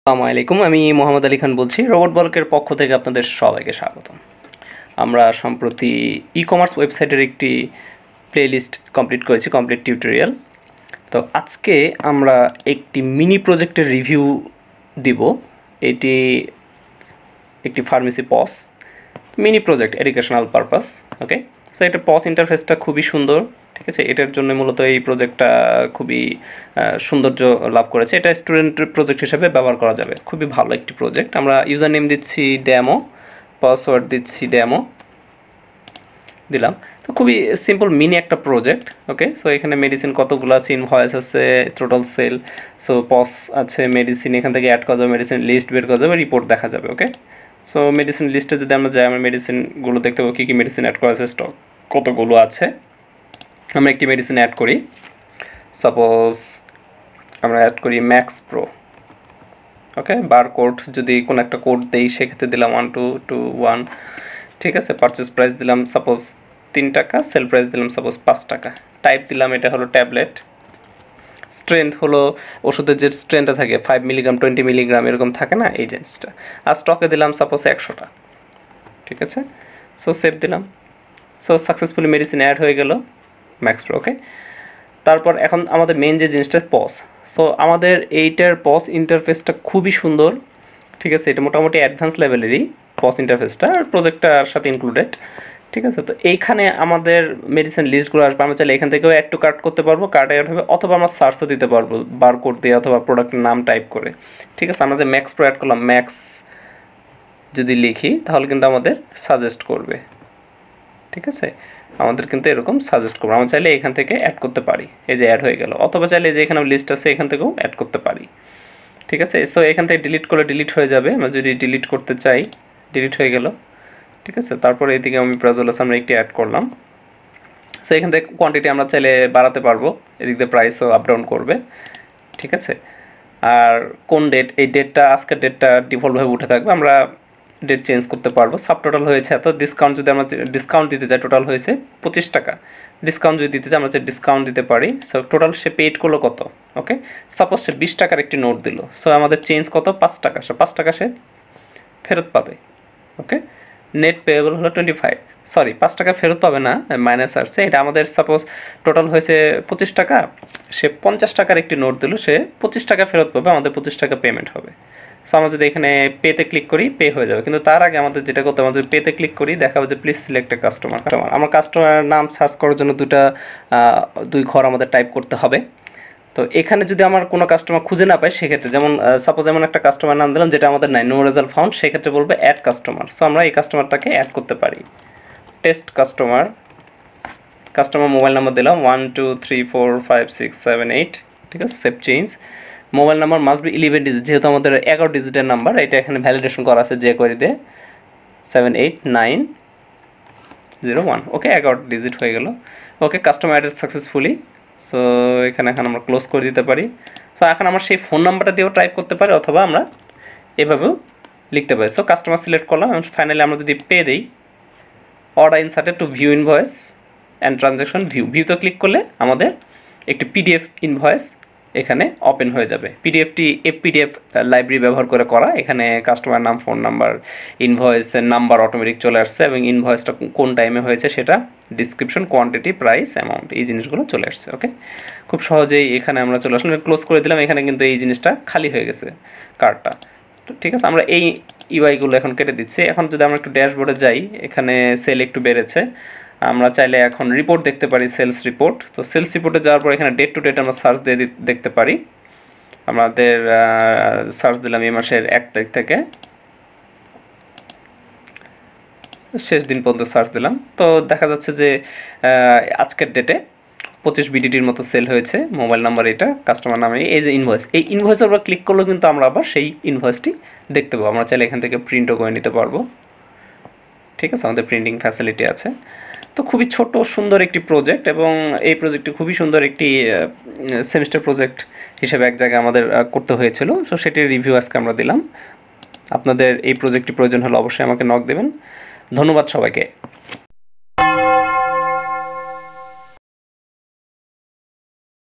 আসসালামু আলাইকুম, আমি মোহাম্মদ আলী খান বলছি। রোবট বলকের পক্ষ থেকে আপনাদের সবাইকে স্বাগতম। আমরা সম্প্রতি ই-কমার্স ওয়েবসাইটের একটি প্লেলিস্ট কমপ্লিট করেছি, কমপ্লিট টিউটোরিয়াল। তো আজকে আমরা একটি মিনি প্রজেক্টের রিভিউ দিব। এটি একটি pharmacy POS mini project, educational purpose. Okay, so এটা পস ইন্টারফেসটা খুবই সুন্দর, ঠিক আছে। এটার জন্য মূলত এই প্রজেক্টটা খুবই সৌন্দর্য লাভ করেছে। এটা স্টুডেন্টের প্রজেক্ট হিসেবে ব্যবহার করা যাবে, খুবই ভালো একটি প্রজেক্ট। আমরা ইউজার নেম দিচ্ছি ডেমো, পাসওয়ার্ড দিচ্ছি ডেমো, দিলাম। তো খুবই সিম্পল মিনি একটা প্রজেক্ট। ওকে, সো এখানে মেডিসিন কতগুলো আছে, ইনভয়েস আছে, টোটাল সেল, সো পস আছে, মেডিসিন এখান থেকে অ্যাড করা যাবে, মেডিসিন লিস্ট বের করা যাবে, রিপোর্ট দেখা যাবে। ওকে, সো মেডিসিন লিস্টে যদি আমরা যাই, আমরা মেডিসিনগুলো দেখতে পাবো কী কী মেডিসিন অ্যাড করা আছে, স্টক কতগুলো আছে। আমরা একটি মেডিসিন অ্যাড করি, সাপোজ আমরা অ্যাড করি Max Pro. Okay, bar code যদি কোনো একটা কোড দেই, সেক্ষেত্রে দিলাম 1221, ঠিক আছে। পারচেস প্রাইস দিলাম সাপোজ 3 টাকা, সেল প্রাইস দিলাম সাপোজ 5 টাকা। টাইপ দিলাম এটা হলো ট্যাবলেট। স্ট্রেংথ হলো ওষুধের যে স্ট্রেংথটা থাকে 5 মিলিগ্রাম, 20 মিলিগ্রাম এরকম থাকে না, এই জিনিসটা। আর স্টকে দিলাম সাপোজ 100টা, ঠিক আছে। সো সেভ দিলাম। সো সাকসেসফুলি মেডিসিন অ্যাড হয়ে গেল ম্যাক্স প্রো। ওকে, তারপর এখন আমাদের মেন যে জিনিসটা পস। সো আমাদের এইটার পস ইন্টারফেসটা খুবই সুন্দর, ঠিক আছে। এটা মোটামুটি অ্যাডভান্স লেভেলেরই পস ইন্টারফেসটা, আর প্রজেক্টটার সাথে ইনক্লুডেড, ঠিক আছে। তো এইখানে আমাদের মেডিসিন লিস্টগুলো আসবে। আমরা চাইলে এখান থেকেও অ্যাড টু কার্ট করতে পারবো, কার্টে অ্যাড হবে, অথবা আমরা সার্চও দিতে পারবো বারকোড দিয়ে অথবা প্রোডাক্টের নাম টাইপ করে, ঠিক আছে। আমরা যে ম্যাক্স প্রো অ্যাড করলাম, ম্যাক্স যদি লিখি তাহলে কিন্তু আমাদের সাজেস্ট করবে, ঠিক আছে। আমাদের কিন্তু এরকম সাজেস্ট করবো। আমরা চাইলে এখান থেকে অ্যাড করতে পারি, এই যে অ্যাড হয়ে গেল, অথবা চাইলে যে এখানে লিস্ট আছে এখান থেকেও অ্যাড করতে পারি, ঠিক আছে। সো এখান থেকে ডিলিট করলে ডিলিট হয়ে যাবে। আমরা যদি ডিলিট করতে চাই, ডিলিট হয়ে গেল, ঠিক আছে। তারপরে এদিকে আমি প্রাইজলাস আমরা একটি অ্যাড করলাম। সো এখান থেকে কোয়ান্টিটি আমরা চাইলে বাড়াতে পারবো, এদিক দিয়ে প্রাইসও আপ ডাউন করবে, ঠিক আছে। আর কোন ডেট, এই ডেটটা আজকের ডেটটা ডিফল্টভাবে উঠে থাকবে, আমরা ডেট চেঞ্জ করতে পারবো। সাব টোটাল হয়েছে এত, ডিসকাউন্ট যদি আমরা ডিসকাউন্ট দিতে চাই, টোটাল হয়েছে 25 টাকা। ডিসকাউন্ট যদি দিতে চাই, আমরা ডিসকাউন্ট দিতে পারি। সো টোটাল সে পেড করলো কত, ওকে। সাপোজ সে 20 টাকার একটি নোট দিল, সো আমাদের চেঞ্জ কত, 5 টাকা। সে 5 টাকা সে ফেরত পাবে, ওকে। নেট পেয়েবল হলো 25, সরি 5 টাকা ফেরত পাবে না, মাইনাস আসছে। এটা আমাদের সাপোজ টোটাল হয়েছে 25 টাকা, সে 50 টাকার একটি নোট দিল, সে 25 টাকা ফেরত পাবে, আমাদের 25 টাকা পেমেন্ট হবে। সো আমরা যদি এখানে পেতে ক্লিক করি, পে হয়ে যাবে। কিন্তু তার আগে আমাদের যেটা করতে হবে, আমাদের পেতে ক্লিক করি, দেখা যাবে যে প্লিজ সিলেক্ট এ কাস্টমার। আমার কাস্টমার নাম সার্চ করার জন্য দুই ঘর আমাদের টাইপ করতে হবে। তো এখানে যদি আমার কোনো কাস্টমার খুঁজে না পাই, সেক্ষেত্রে যেমন সাপোজ এমন একটা কাস্টমার নাম দিলাম যেটা আমাদের নাই, নো রেজাল্ট ফাউন্ড, সেক্ষেত্রে বলবে অ্যাড কাস্টমার। সো আমরা এই কাস্টমারটাকে অ্যাড করতে পারি। Test customer, customer mobile number দিলাম 12345678, ঠিক আছে। Save change. Mobile number must be 11 digit, যেহেতু আমাদের 11 ডিজিটের নাম্বার, এটা এখানে ভ্যালিডেশন করা আছে যে কোয়েরিতে 78901। ওকে, 11 ডিজিট হয়ে গেল। Okay, customer added successfully. So এখানে এখন আমরা ক্লোজ করে দিতে পারি। সো এখন আমরা সেই ফোন নাম্বারটা দিয়েও টাইপ করতে পারি, অথবা আমরা এভাবেও লিখতে পারি। সো কাস্টমার সিলেক্ট করলাম, এবং ফাইনালি আমরা যদি পে দিই, order inserted to view invoice and transaction ভিউতে ক্লিক করলে আমাদের একটি পিডিএফ ইনভয়েস এখানে ওপেন হয়ে যাবে। পিডিএফটি পিডিএফ লাইব্রেরি ব্যবহার করা। এখানে কাস্টমার নাম, ফোন নাম্বার, ইনভয়েসের নাম্বার অটোমেটিক চলে আসছে, এবং ইনভয়েসটা কোন টাইমে হয়েছে সেটা, ডিসক্রিপশন, কোয়ান্টিটি, প্রাইস, অ্যামাউন্ট, এই জিনিসগুলো চলে আসছে। ওকে, খুব সহজেই এখানে আমরা চলে আসলাম, ক্লোজ করে দিলাম। এখানে কিন্তু এই জিনিসটা খালি হয়ে গেছে, কার্ডটা, ঠিক আছে। আমরা এই ইউআইগুলো এখন কেটে দিচ্ছি। এখন যদি আমরা একটু ড্যাশবোর্ডে যাই, এখানে সেল একটু বেড়েছে, আমরা চাইলে এখন রিপোর্ট দেখতে পারি, সেলস রিপোর্ট। তো সেলস রিপোর্টে যাওয়ার পর এখানে ডেট টু ডেট আমরা সার্চ দিয়ে দেখতে পারি। আমাদের সার্চ দিলাম এই মাসের 1 তারিখ থেকে শেষ দিন পর্যন্ত সার্চ দিলাম। তো দেখা যাচ্ছে যে আজকের ডেটে 25 বিডিটির মতো সেল হয়েছে। মোবাইল নাম্বার এটা, কাস্টমার নামে, এই যে ইনভয়েস, এই ইনভয়েসের উপর ক্লিক করলেও কিন্তু আমরা আবার সেই ইনভয়েসটি দেখতে পাবো। আমরা চাইলে এখান থেকে প্রিন্টও করে নিতে পারবো, ঠিক আছে। আমাদের প্রিন্টিং ফ্যাসিলিটি আছে। তো খুবই ছোট সুন্দর একটি প্রজেক্ট, এবং এই প্রজেক্টটি খুবই সুন্দর একটি সেমিস্টার প্রজেক্ট হিসেবে এক জায়গায় আমাদের করতে হয়েছিল। সো সেটির রিভিউ আজকে আমরা দিলাম। আপনাদের এই প্রজেক্টটি প্রয়োজন হলে অবশ্যই আমাকে নক দেবেন। ধন্যবাদ সবাইকে।